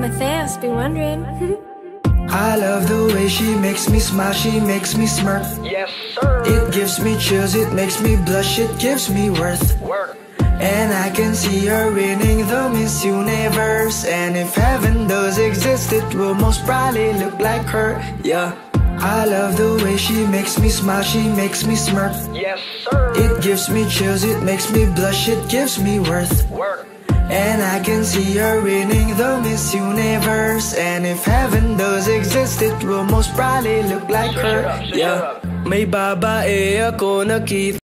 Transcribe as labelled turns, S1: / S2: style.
S1: My fans be wondering.
S2: I love the way she makes me smile, she makes me smirk.
S3: Yes, sir.
S2: It gives me chills, it makes me blush, it gives me worth.
S3: Work.
S2: And I can see her winning the Miss Universe. And if heaven does exist, it will most probably look like her, yeah. I love the way she makes me smile, she makes me smirk.
S3: Yes, sir.
S2: It gives me chills, it makes me blush, it gives me worth.
S3: Work.
S2: And I can see her winning the Miss Universe. And if heaven does exist, it will most probably look like her, yeah. May babae ako nakita.